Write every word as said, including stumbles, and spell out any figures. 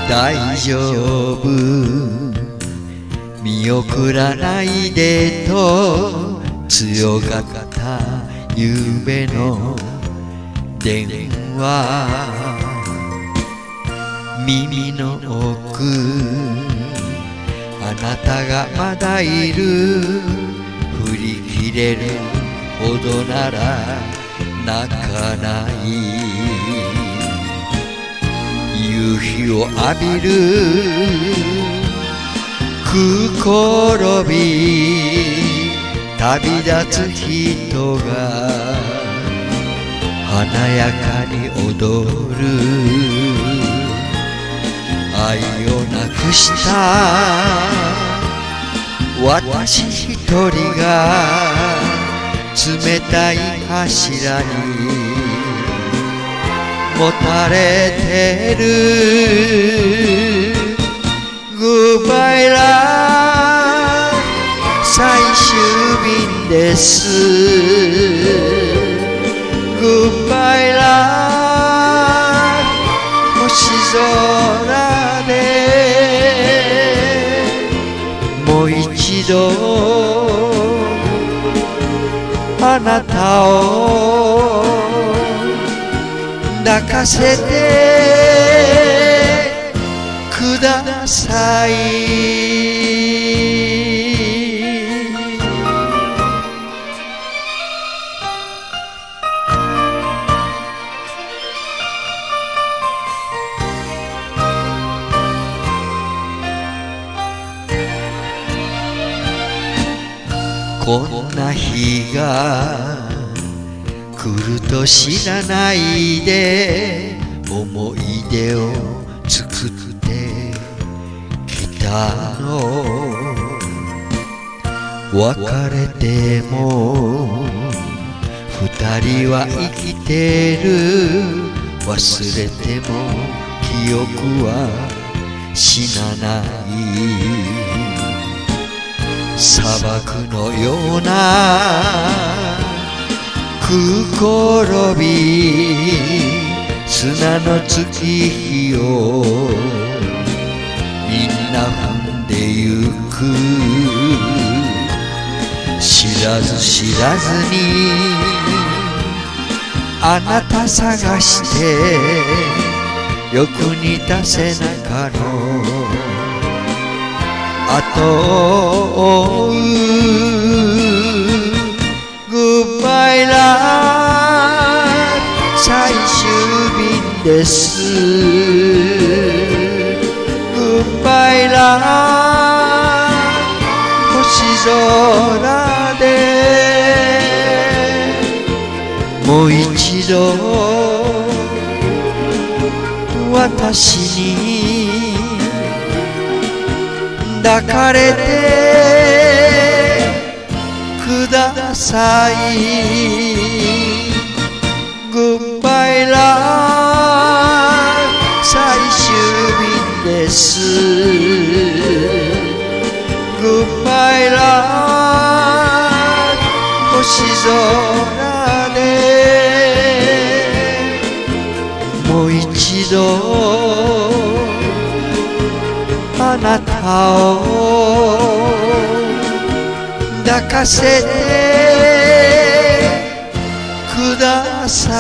大丈夫見送らないでと強がった夢の電話耳の奥あなたがまだいる振り切れるほどなら泣かない夕日を浴びるく転び旅立つ人が華やかに踊る愛をなくした私一人が冷たい柱にもたれてる Goodbye love 最終便です Goodbye love 星空でもう一度あなたを抱かせてくださいこんな日が来ると知らないで思い出を作ってきたの別れても二人は生きてる忘れても記憶は死なない砂漠のようなく転び砂の月日をみんな踏んでゆく知らず知らずにあなた探してよく似た背中の後を追う Goodbye love 最終便です Goodbye love 星空でもう一度私に抱かれてください Goodbye love 最終便です Goodbye love 星空でもう一度あなたを抱かせてくださ